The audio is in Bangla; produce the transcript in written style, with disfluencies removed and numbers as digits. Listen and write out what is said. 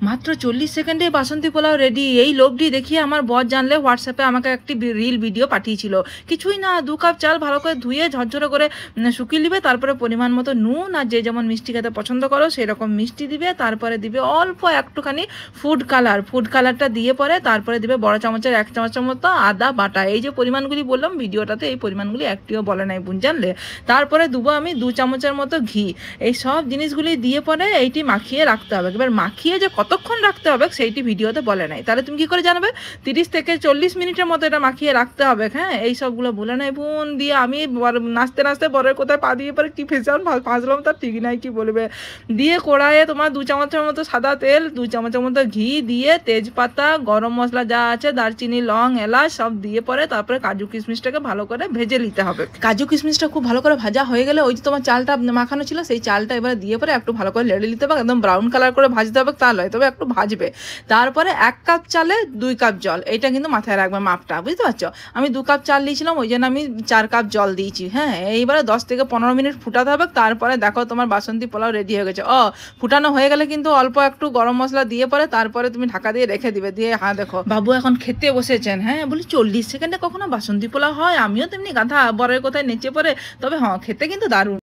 মাত্র ৪০ সেকেন্ডে বাসন্তী পোলাও রেডি। এই লোভটি দেখিয়ে আমার বর জানলে হোয়াটসঅ্যাপে আমাকে একটি রিল ভিডিও পাঠিয়েছিল। কিছুই না, ২ কাপ চাল ভালো করে ধুয়ে ঝরঝরে করে শুকিয়ে নিবে, তারপরে পরিমাণ মতো নুন আর যে যেমন মিষ্টি খেতে পছন্দ করো সেরকম মিষ্টি দিবে, তারপরে দিবে অল্প একটুখানি ফুড কালারটা দিয়ে পরে তারপরে দিবে বড় চামচের ১ চামচের মতো আদা বাটা। এই যে পরিমাণগুলি বললাম ভিডিওটাতে, এই পরিমাণগুলি একটিও বলে নাই বোন, জানলে। তারপরে দেবো আমি ২ চামচের মতো ঘি। এই সব জিনিসগুলি দিয়ে পরে এইটি মাখিয়ে রাখতে হবে। এবার মাখিয়ে যে কতক্ষণ রাখতে হবে সেইটি ভিডিওতে বলে নাই, তাহলে তুমি কি করে জানবে? ৩০ থেকে ৪০ মিনিটের মতো এটা মাখিয়ে রাখতে হবে। হ্যাঁ, এই সবগুলো বলে নাই বোন। দিয়ে আমি নাচতে নাচতে বরের কোথায় পা দিয়ে পরে কি ফাঁসলাম তার ঠিক নাই, কি বলবে। দিয়ে কড়াইয়ে তোমার ২ চামচের মতো সাদা তেল, ২ চামচের মতো ঘি দিয়ে তেজপাতা, গরম মশলা যা আছে, দারচিনি, লং, এলাচ সব দিয়ে পরে তারপরে কাজু কিশমিশটাকে ভালো করে ভেজে নিতে হবে। কাজু কিশমিশটা খুব ভালো করে ভাজা হয়ে গেলে ওই যে তোমার চালটা মাখানো ছিল সেই চালটা এবার দিয়ে পরে একটু ভালো করে লেড়ে নিতে হবে। একদম ব্রাউন কালার করে ভাজতে হবে তা নয়, তবে একটু ভাজবে। তারপরে ১ কাপ চালে ২ কাপ জল, এটা কিন্তু মাথায় রাখবে মাপটা, বুঝতে পারছো? আমি ২ কাপ চাল দিয়েছিলাম, ওই জন্য আমি ৪ কাপ জল দিয়েছি। হ্যাঁ, এইবারে ১০ থেকে ১৫ মিনিট ফুটাতে হবে। তারপরে দেখো তোমার বাসন্তী পোলাও রেডি হয়ে গেছে। ফুটানো হয়ে গেলে কিন্তু অল্প একটু গরম মশলা দিয়ে পরে তারপরে তুমি ঢাকা দিয়ে রেখে দিবে। দিয়ে হ্যাঁ দেখো বাবু এখন খেতে বসেছেন। হ্যাঁ, বলি ৪০ সেকেন্ডে কখনো বাসন্তী পোলাও হয়? আমিও তেমনি গাধা, বরের কোথায় নেচে পড়ে। তবে হ্যাঁ, খেতে কিন্তু দারুণ।